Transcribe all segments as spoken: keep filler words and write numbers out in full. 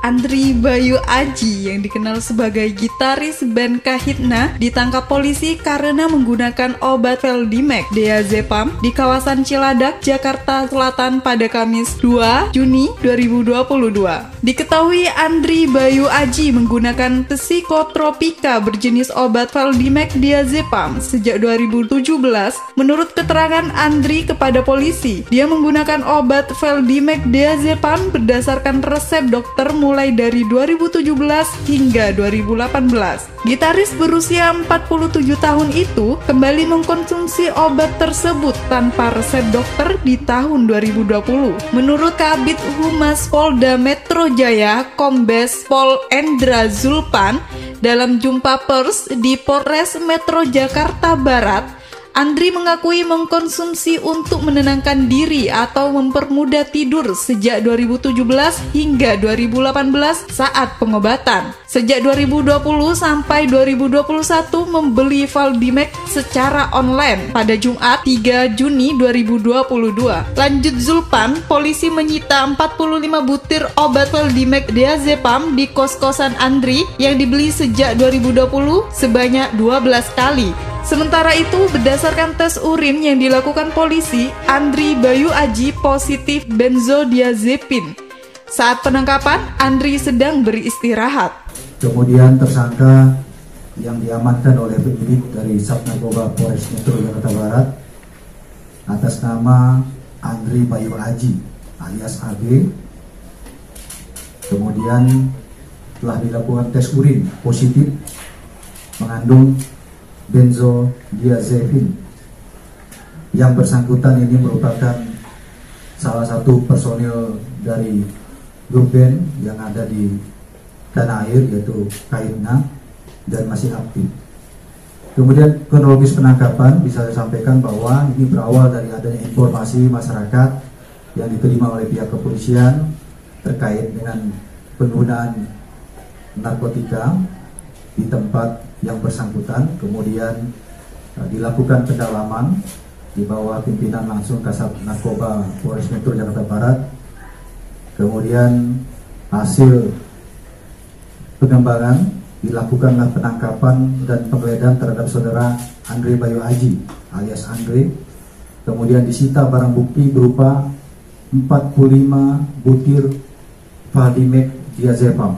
Andri Bayu Aji yang dikenal sebagai gitaris band Kahitna ditangkap polisi karena menggunakan obat Veldimax diazepam di kawasan Ciladak, Jakarta Selatan pada Kamis dua Juni dua ribu dua puluh dua. Diketahui Andri Bayu Aji menggunakan psikotropika berjenis obat Veldimax diazepam sejak dua ribu tujuh belas. Menurut keterangan Andri kepada polisi, dia menggunakan obat Veldimax diazepam berdasarkan resep dokter mulai dari dua ribu tujuh belas hingga dua ribu delapan belas. Gitaris berusia empat puluh tujuh tahun itu kembali mengkonsumsi obat tersebut tanpa resep dokter di tahun dua ribu dua puluh. Menurut Kabid Humas Polda Metro Jaya, Kombes Pol Endra Zulpan, dalam jumpa pers di Polres Metro Jakarta Barat, Andri mengakui mengkonsumsi untuk menenangkan diri atau mempermudah tidur sejak dua ribu tujuh belas hingga dua ribu delapan belas saat pengobatan. Sejak dua ribu dua puluh sampai dua ribu dua puluh satu membeli Veldimax secara online pada Jumat tiga Juni dua ribu dua puluh dua. Lanjut Zulpan, polisi menyita empat puluh lima butir obat Veldimax diazepam di kos-kosan Andri yang dibeli sejak dua ribu dua puluh sebanyak dua belas kali. Sementara itu, berdasarkan tes urin yang dilakukan polisi, Andri Bayu Aji positif benzodiazepin. Saat penangkapan, Andri sedang beristirahat. Kemudian tersangka yang diamankan oleh penyidik dari Satnarkoba Polres Metro Jakarta Barat atas nama Andri Bayu Aji alias A B. Kemudian telah dilakukan tes urin positif mengandung benzodiazepin. Yang bersangkutan ini merupakan salah satu personil dari grup band yang ada di tanah air, yaitu Kahitna, dan masih aktif. Kemudian kronologis penangkapan bisa saya sampaikan bahwa ini berawal dari adanya informasi masyarakat yang diterima oleh pihak kepolisian terkait dengan penggunaan narkotika di tempat yang bersangkutan. Kemudian uh, dilakukan pendalaman di bawah pimpinan langsung Kasat Narkoba Polres Metro Jakarta Barat. Kemudian hasil pengembangan dilakukanlah penangkapan dan penggeledahan terhadap saudara Andri Bayu Aji alias Andre. Kemudian disita barang bukti berupa empat puluh lima butir Veldimax diazepam.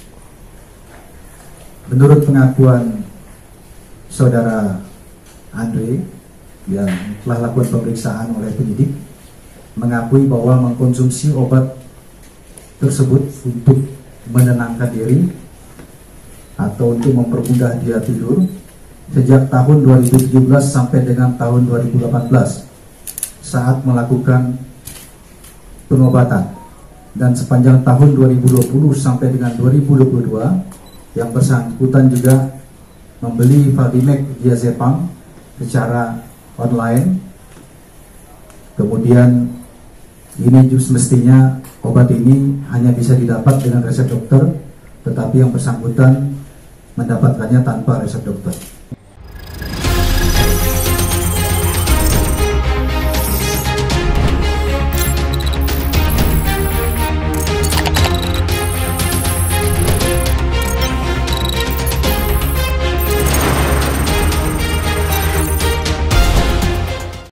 Menurut pengakuan saudara Andre yang telah lakukan pemeriksaan oleh penyidik, mengakui bahwa mengkonsumsi obat tersebut untuk menenangkan diri atau untuk mempermudah dia tidur sejak tahun dua ribu tujuh belas sampai dengan tahun dua ribu delapan belas saat melakukan pengobatan, dan sepanjang tahun dua ribu dua puluh sampai dengan dua ribu dua puluh dua yang bersangkutan juga membeli Veldimax diazepam secara online. Kemudian ini just mestinya obat ini hanya bisa didapat dengan resep dokter, tetapi yang bersangkutan mendapatkannya tanpa resep dokter.